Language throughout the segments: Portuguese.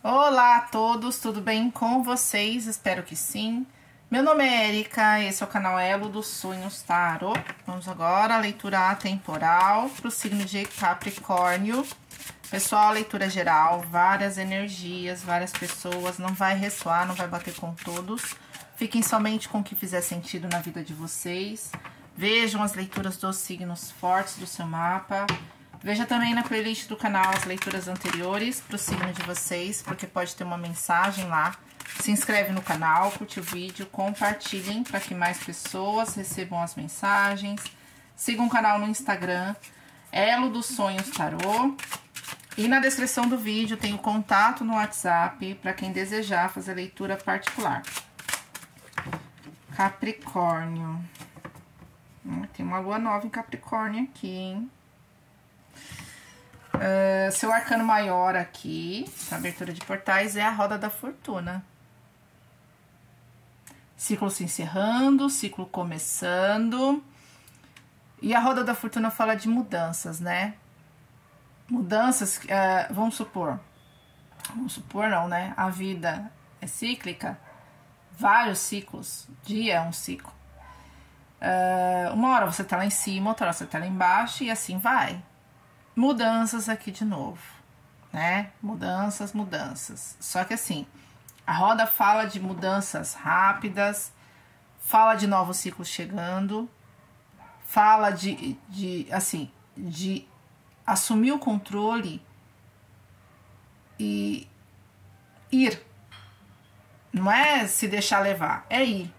Olá a todos, tudo bem com vocês? Espero que sim. Meu nome é Erika, esse é o canal Elo dos Sonhos Tarô. Vamos agora à leitura atemporal para o signo de Capricórnio. Pessoal, leitura geral, várias energias, várias pessoas, não vai ressoar, não vai bater com todos. Fiquem somente com o que fizer sentido na vida de vocês. Vejam as leituras dos signos fortes do seu mapa. Veja também na playlist do canal as leituras anteriores para o signo de vocês, porque pode ter uma mensagem lá. Se inscreve no canal, curte o vídeo, compartilhem para que mais pessoas recebam as mensagens. Sigam o canal no Instagram, Elo dos Sonhos Tarô. E na descrição do vídeo tem o contato no WhatsApp para quem desejar fazer leitura particular. Capricórnio. Tem uma lua nova em Capricórnio aqui, hein? Seu arcano maior aqui, para abertura de portais, é a roda da fortuna. Ciclo se encerrando, ciclo começando. E a roda da fortuna fala de mudanças, né? Mudanças, vamos supor não, né? A vida é cíclica, vários ciclos, dia é um ciclo. Uma hora você tá lá em cima, outra hora você tá lá embaixo e assim vai. Mudanças aqui de novo, né? Mudanças. Só que assim, a roda fala de mudanças rápidas, fala de novos ciclos chegando, fala de assumir o controle e ir. Não é se deixar levar, é ir.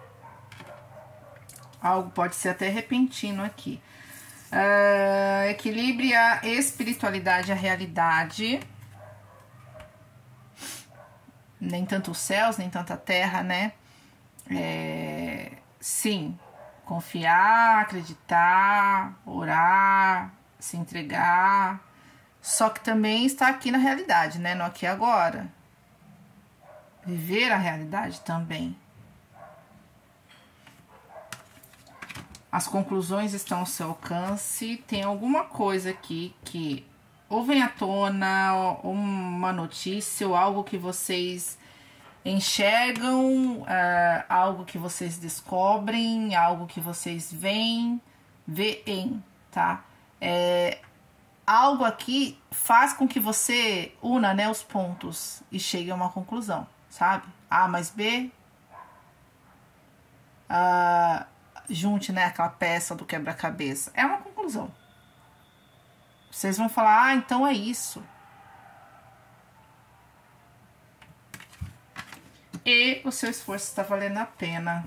Algo pode ser até repentino aqui. Equilibre a espiritualidade e a realidade. Nem tanto os céus, nem tanta terra, né? Sim, confiar, acreditar, orar, se entregar. Só que também está aqui na realidade, né? No aqui e agora. Viver a realidade também. As conclusões estão ao seu alcance. Tem alguma coisa aqui que ou vem à tona, ou uma notícia, ou algo que vocês enxergam, algo que vocês descobrem, algo que vocês veem, tá? Algo aqui faz com que você una, né, os pontos e chegue a uma conclusão, sabe? A mais B, junte, né, aquela peça do quebra-cabeça. É uma conclusão. Vocês vão falar, então é isso. E o seu esforço está valendo a pena.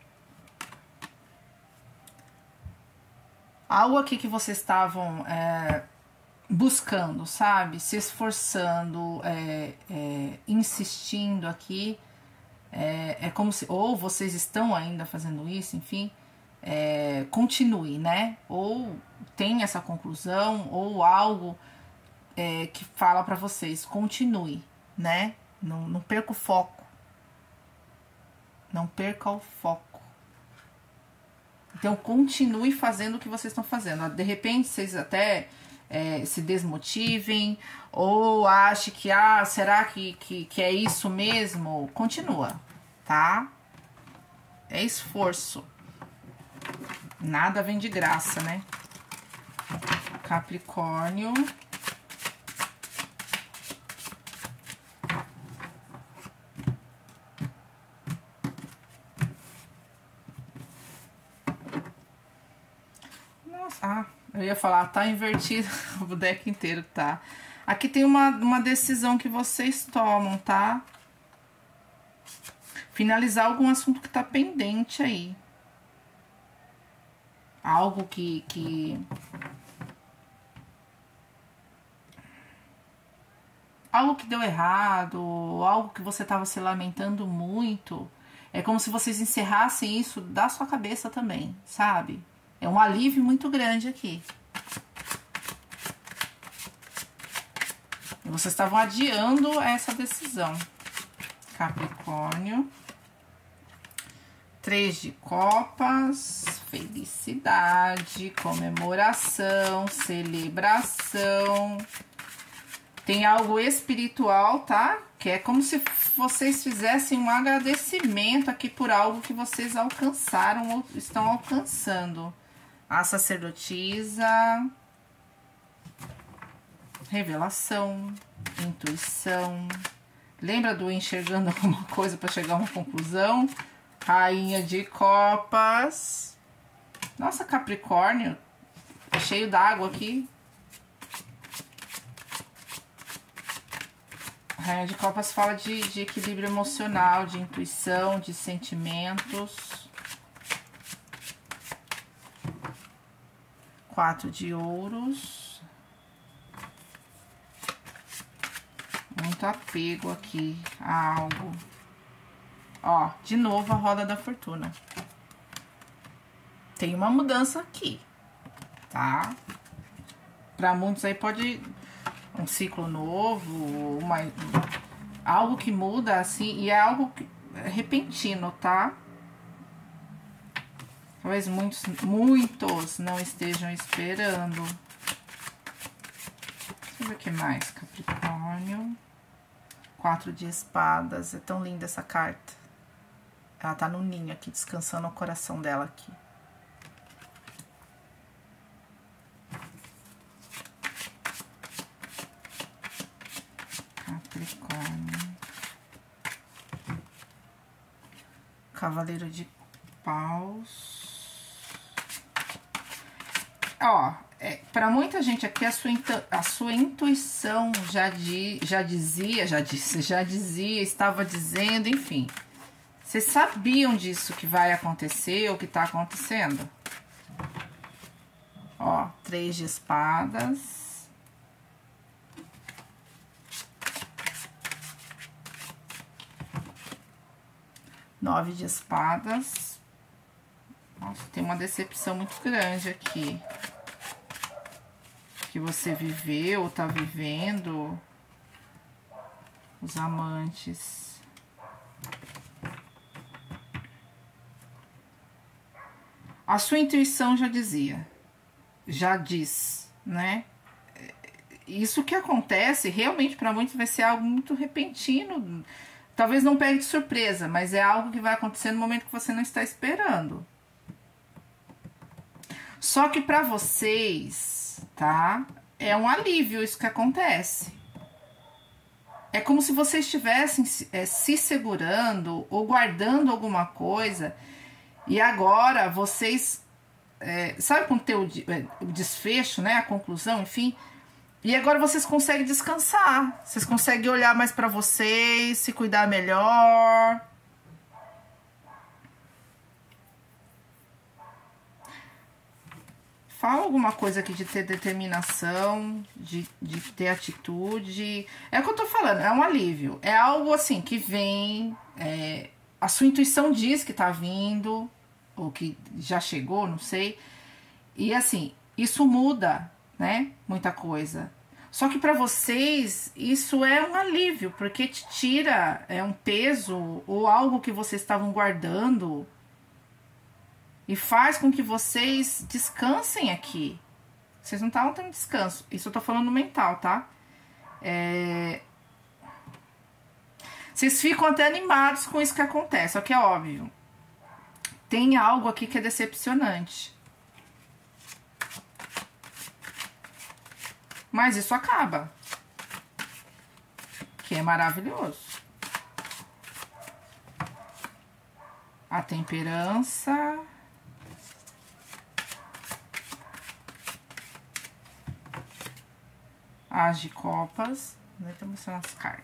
Algo aqui que vocês estavam buscando, sabe? Se esforçando, insistindo aqui. É como se... Ou vocês estão ainda fazendo isso, enfim... continue, né? Ou tem essa conclusão, ou algo que fala pra vocês, continue, né? Não perca o foco. Não perca o foco. Então, continue fazendo o que vocês estão fazendo. De repente, vocês até se desmotivem, ou achem que, será que é isso mesmo? Continua, tá? É esforço. Nada vem de graça, né? Capricórnio. Nossa, eu ia falar, tá invertido o deck inteiro, tá? Aqui tem uma decisão que vocês tomam, tá? Finalizar algum assunto que tá pendente aí. Algo algo que deu errado, algo que você estava se lamentando muito. É como se vocês encerrassem isso da sua cabeça também, sabe? É um alívio muito grande aqui. E vocês estavam adiando essa decisão. Capricórnio. 3 de copas, felicidade, comemoração, celebração. Tem algo espiritual, tá? Que é como se vocês fizessem um agradecimento aqui por algo que vocês alcançaram ou estão alcançando. A sacerdotisa, revelação, intuição. Lembra do enxergando alguma coisa para chegar a uma conclusão? Rainha de copas. Nossa, Capricórnio, cheio d'água aqui. Rainha de copas fala de equilíbrio emocional, de intuição, de sentimentos. 4 de ouros. Muito apego aqui a algo. Ó, de novo a roda da fortuna. Tem uma mudança aqui, tá? Para muitos aí pode um ciclo novo, algo que muda assim, e é algo repentino, tá? Talvez muitos não estejam esperando. Deixa eu ver o que mais, Capricórnio. 4 de espadas, é tão linda essa carta. Ela tá no ninho aqui, descansando o coração dela aqui. Capricórnio. Cavaleiro de paus. Ó, para muita gente aqui a sua intuição estava dizendo, enfim. Vocês sabiam disso que vai acontecer ou que tá acontecendo? Ó, 3 de espadas. Nove de espadas. Nossa, tem uma decepção muito grande aqui. Que você viveu ou tá vivendo. Os amantes. A sua intuição já dizia. Já diz, né? Isso que acontece, realmente, para muitos vai ser algo muito repentino. Talvez não pegue de surpresa, mas é algo que vai acontecer no momento que você não está esperando. Só que para vocês, tá? É um alívio isso que acontece. É como se vocês estivessem se segurando ou guardando alguma coisa e agora vocês... sabe quando tem o desfecho, né? A conclusão, enfim... E agora vocês conseguem descansar. Vocês conseguem olhar mais pra vocês, se cuidar melhor. Fala alguma coisa aqui de ter determinação, de ter atitude. É o que eu tô falando, é um alívio. É algo assim que vem... a sua intuição diz que tá vindo, ou que já chegou, não sei. E assim, isso muda... né? Muita coisa. Só que para vocês isso é um alívio, porque te tira um peso ou algo que vocês estavam guardando e faz com que vocês descansem aqui. Vocês não estavam tendo descanso. Isso eu tô falando no mental, tá? Vocês ficam até animados com isso que acontece, só que é óbvio. Tem algo aqui que é decepcionante. Mas isso acaba. Que é maravilhoso. A temperança. As de copas. Deixa eu mostrar as cartas.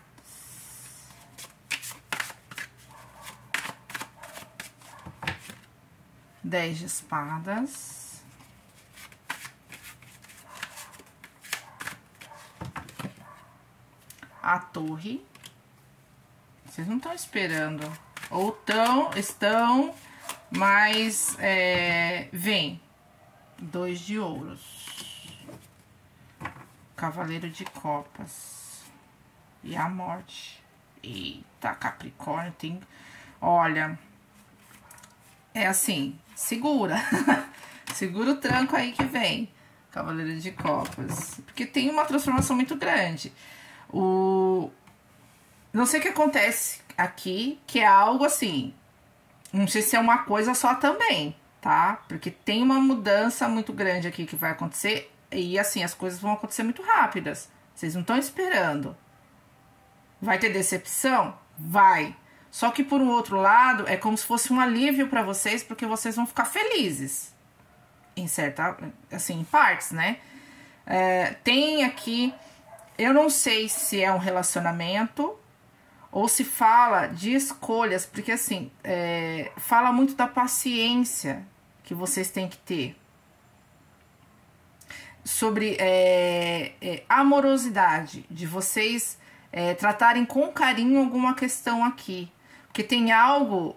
Dez de espadas. A torre. Vocês não estão esperando. Ou estão, mas vem. 2 de ouros. Cavaleiro de copas. E a morte. Eita, Capricórnio tem... Olha, é assim, segura. Segura o tranco aí que vem. Cavaleiro de copas. Porque tem uma transformação muito grande. Não sei o que acontece aqui, que é algo assim, não sei se é uma coisa só também, tá? Porque tem uma mudança muito grande aqui que vai acontecer e assim, as coisas vão acontecer muito rápidas. Vocês não estão esperando. Vai ter decepção? Vai. Só que por um outro lado, é como se fosse um alívio para vocês, porque vocês vão ficar felizes. Em certa, assim, em partes, né? Tem aqui, eu não sei se é um relacionamento ou se fala de escolhas, porque assim, fala muito da paciência que vocês têm que ter. Sobre amorosidade, de vocês tratarem com carinho alguma questão aqui. Porque tem algo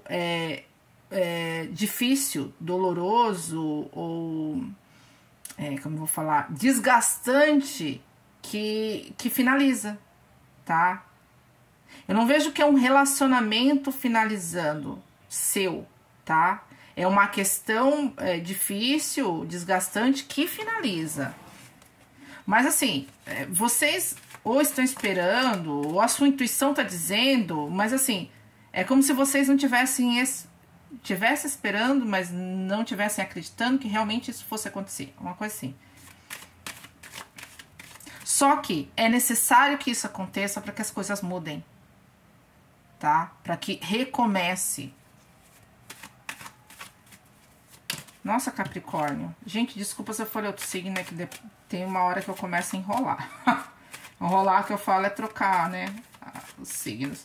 difícil, doloroso ou, como eu vou falar, desgastante que finaliza, tá? Eu não vejo que é um relacionamento finalizando seu, tá? É uma questão difícil, desgastante que finaliza. Mas assim, vocês ou estão esperando, ou a sua intuição tá dizendo, mas assim, é como se vocês não tivessem esperando, mas não tivessem acreditando que realmente isso fosse acontecer. Uma coisa assim. Só que é necessário que isso aconteça para que as coisas mudem, tá? Para que recomece. Nossa, Capricórnio. Gente, desculpa se eu for outro signo, é que tem uma hora que eu começo a enrolar. Enrolar que eu falo é trocar, né? Os signos.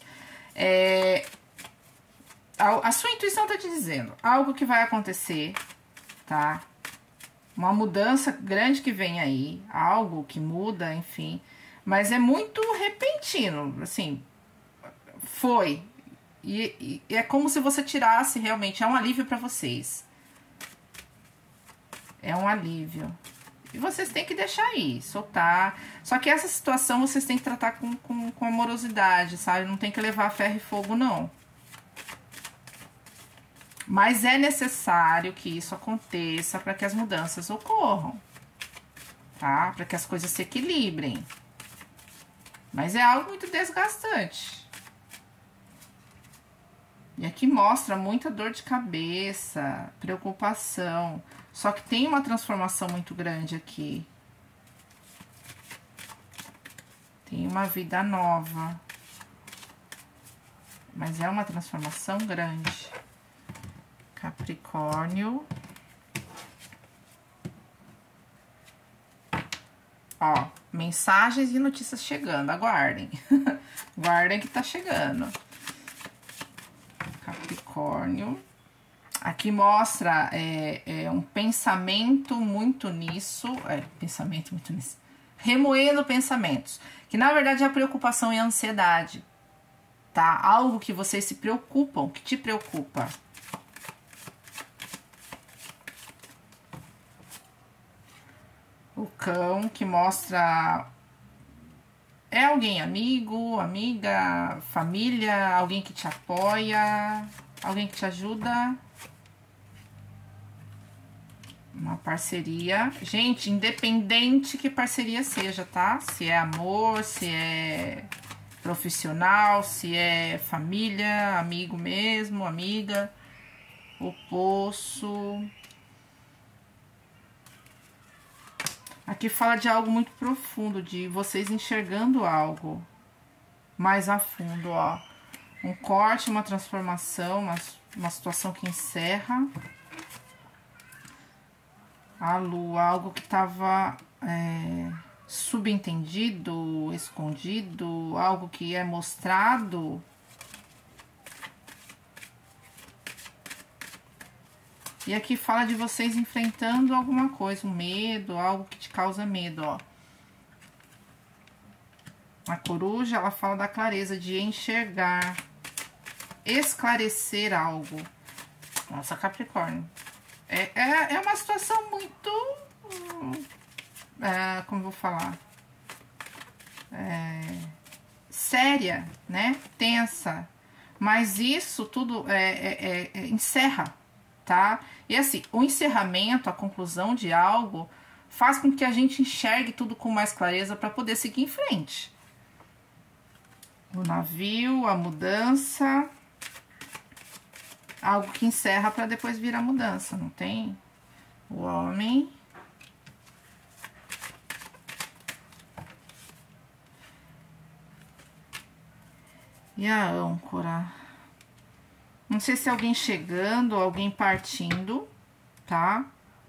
A sua intuição tá te dizendo algo que vai acontecer, tá? Uma mudança grande que vem aí, algo que muda, enfim. Mas é muito repentino, assim, foi. E é como se você tirasse realmente, é um alívio para vocês. É um alívio. E vocês têm que deixar aí, soltar. Só que essa situação vocês têm que tratar com amorosidade, sabe? Não tem que levar ferro e fogo, não. Mas é necessário que isso aconteça para que as mudanças ocorram, tá? Para que as coisas se equilibrem. Mas é algo muito desgastante. E aqui mostra muita dor de cabeça, preocupação. Só que tem uma transformação muito grande aqui. Tem uma vida nova. Mas é uma transformação grande. Capricórnio. Ó, mensagens e notícias chegando. Aguardem. Aguardem que tá chegando. Capricórnio. Aqui mostra um pensamento muito nisso. Pensamento muito nisso. Remoendo pensamentos. Que na verdade é a preocupação e a ansiedade. Tá? Algo que vocês se preocupam, que te preocupa. O cão que mostra... É alguém amigo, amiga, família, alguém que te apoia, alguém que te ajuda. Uma parceria. Gente, independente que parceria seja, tá? Se é amor, se é profissional, se é família, amigo mesmo, amiga. O poço. Aqui fala de algo muito profundo, de vocês enxergando algo mais a fundo, ó. Um corte, uma transformação, uma situação que encerra. A lua, algo que estava subentendido, escondido, algo que é mostrado. E aqui fala de vocês enfrentando alguma coisa, um medo, algo que te causa medo, ó. A coruja, ela fala da clareza, de enxergar, esclarecer algo. Nossa, Capricórnio. É uma situação muito... como eu vou falar? Séria, né? Tensa. Mas isso tudo encerra, tá? E assim, o encerramento, a conclusão de algo, faz com que a gente enxergue tudo com mais clareza para poder seguir em frente. O navio, a mudança. Algo que encerra para depois vir a mudança, não tem? O homem. E a âncora. Não sei se é alguém chegando, alguém partindo, tá?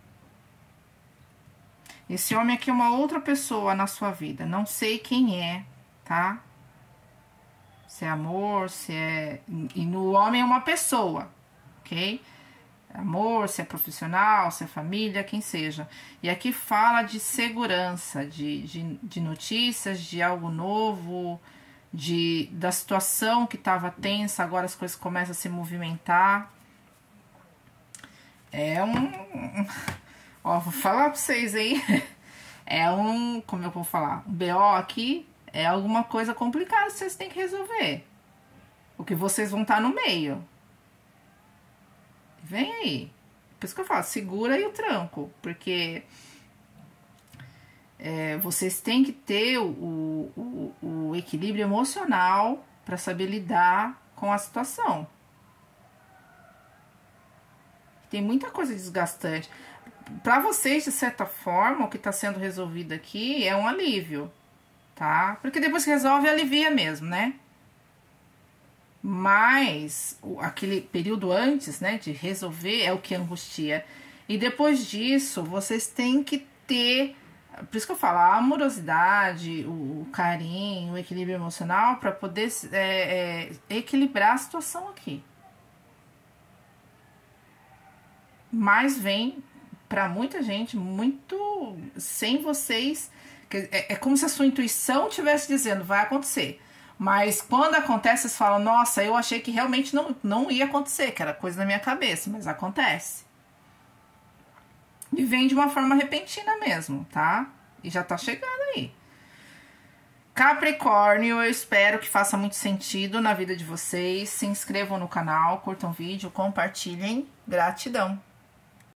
Esse homem aqui é uma outra pessoa na sua vida. Não sei quem é, tá? Se é amor, se é... E no homem é uma pessoa, ok? Amor, se é profissional, se é família, quem seja. E aqui fala de segurança, de notícias, de algo novo, da situação que estava tensa, agora as coisas começam a se movimentar. É Ó, vou falar pra vocês aí. Como eu vou falar? Um BO aqui é alguma coisa complicada que vocês têm que resolver. Porque vocês vão estar no meio. Vem aí. Por isso que eu falo, segura aí o tranco. Porque vocês têm que ter o equilíbrio emocional para saber lidar com a situação. Tem muita coisa desgastante. Para vocês, de certa forma, o que está sendo resolvido aqui é um alívio, tá? Porque depois que resolve, alivia mesmo, né? Mas aquele período antes, né, de resolver é o que angustia. E depois disso, vocês têm que ter, por isso que eu falo, a amorosidade, o carinho, o equilíbrio emocional para poder equilibrar a situação aqui. Mas vem para muita gente muito sem vocês. É como se a sua intuição estivesse dizendo, vai acontecer. Mas quando acontece, vocês falam, nossa, eu achei que realmente não ia acontecer, que era coisa na minha cabeça, mas acontece. E vem de uma forma repentina mesmo, tá? E já tá chegando aí. Capricórnio, eu espero que faça muito sentido na vida de vocês. Se inscrevam no canal, curtam o vídeo, compartilhem. Gratidão!